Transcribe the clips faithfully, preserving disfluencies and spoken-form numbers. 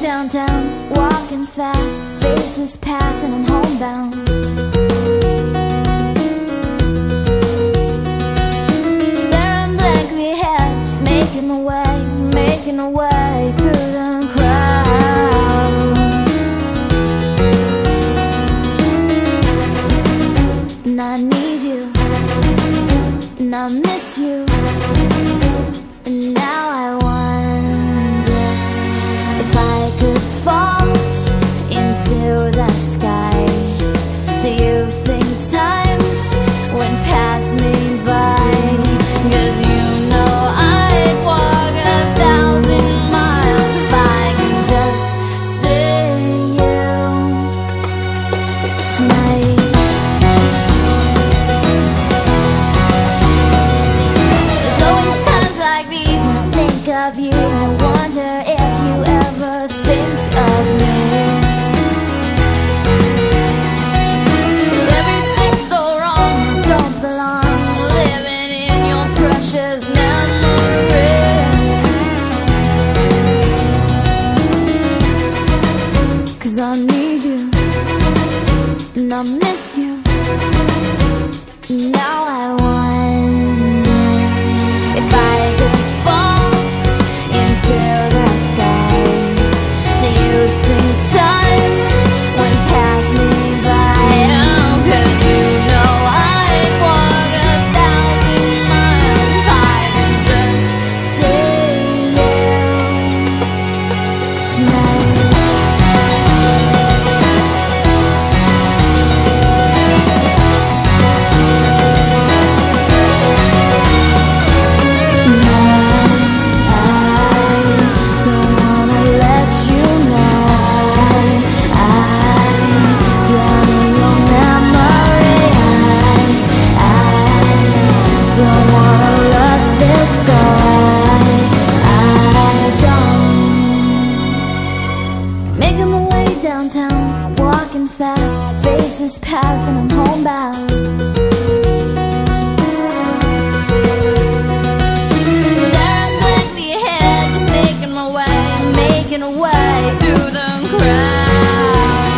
downtown, walking fast, faces pass and I'm homebound. Staring blankly ahead, just making my way, making my way through the crowd. And I need you, and I miss you, and now I wonder if I could fall into the sky. Do you think time would pass me by? 'Cause you know I'd walk a thousand miles if I could just see you tonight. There's always times like these when I think of you, and I wonder if you ever think of me. 'Cause everything's so wrong, I don't belong, living in your precious memory. 'Cause I need you, and I miss you, and now I wonder if I could fall into the sky. Do you think time would pass me by? Oh, 'cause you know I'd walk a thousand miles if I could just see you tonight. Making my way downtown, walking fast, faces pass and I'm homebound. Staring blankly ahead, just making my way, making a way through the crowd.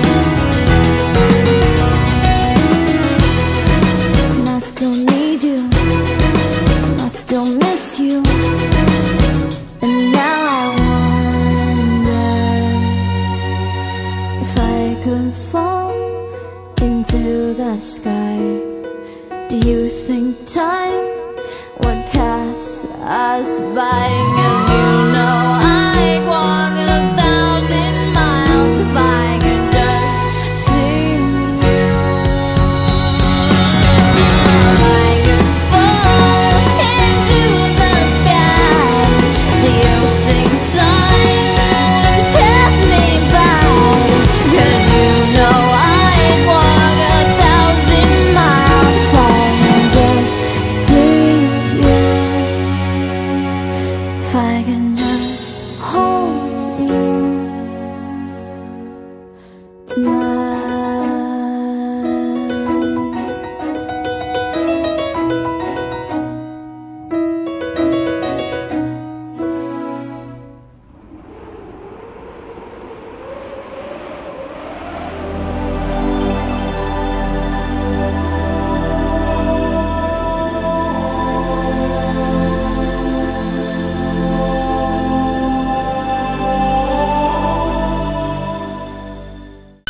And I still need you, I still miss you, and now I wonder if I could fall into the sky. Do you think time would pass us by? 'Cause you know I'd walk a thousand miles if I could just see you. If I could fall into the sky, do you think time would pass me by? 'Cause you know I'd walk a thousand miles if I could just see you. If I can just hold you tonight.